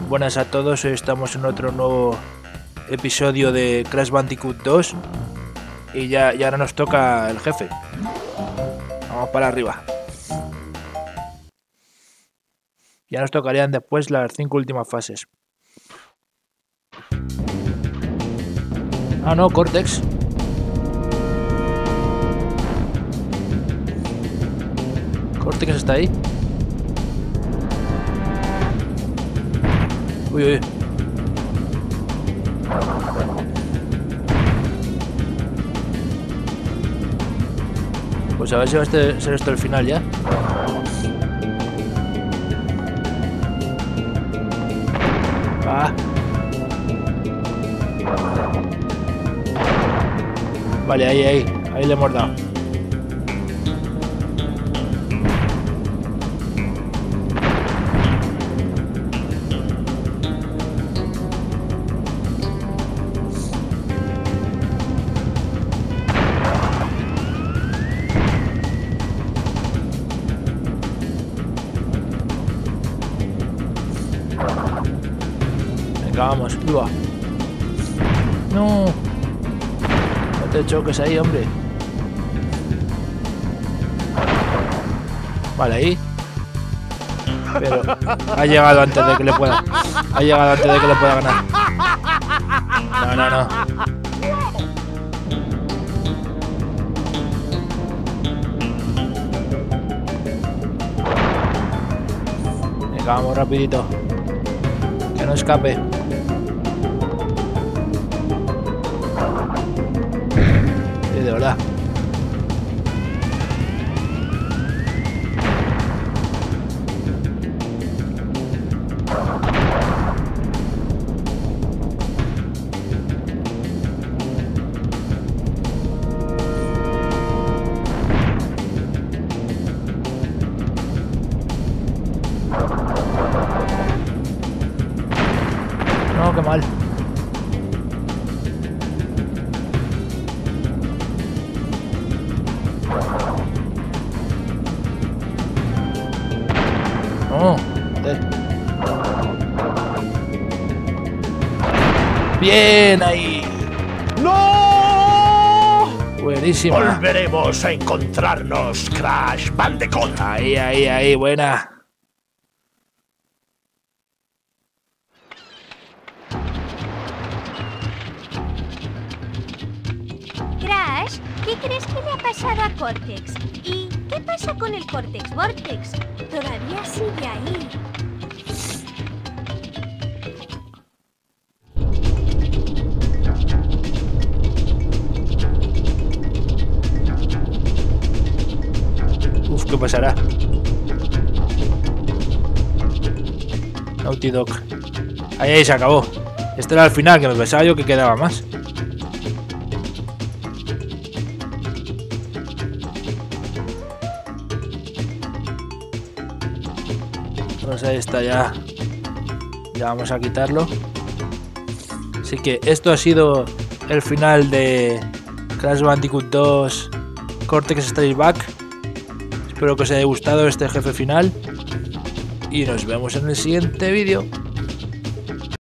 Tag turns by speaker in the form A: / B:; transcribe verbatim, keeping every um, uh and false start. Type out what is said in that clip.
A: Buenas a todos, hoy estamos en otro nuevo episodio de Crash Bandicoot dos y ya, ya ahora nos toca el jefe. Vamos para arriba. Ya nos tocarían después las cinco últimas fases. Ah, no, Cortex. Cortex está ahí. Uy, uy. Pues a ver si va a ser esto el final ya. Ah. Vale, ahí, ahí. Ahí le hemos dado. Vamos, viva. No. No te choques ahí, hombre. Vale, ahí. Pero ha llegado antes de que le pueda. Ha llegado antes de que le pueda ganar. No, no, no. Venga, vamos rapidito. Que no escape. De verdad. No, qué mal. No, joder. Bien ahí.
B: ¡No!
A: Buenísima.
B: Volveremos a encontrarnos, Crash Bandicoot.
A: Ahí, ahí, ahí, buena.
C: Crash, ¿qué crees que le ha pasado a Cortex? ¿Y qué pasa con el Cortex Vortex? Todavía sigue ahí.
A: Uf, ¿qué pasará? Naughty Dog. Ahí, ahí se acabó. Este era el final, que me pensaba yo que quedaba más. Pues ahí está ya. Ya vamos a quitarlo. Así que esto ha sido el final de Crash Bandicoot dos Cortex Strikes Back. Espero que os haya gustado este jefe final. Y nos vemos en el siguiente vídeo.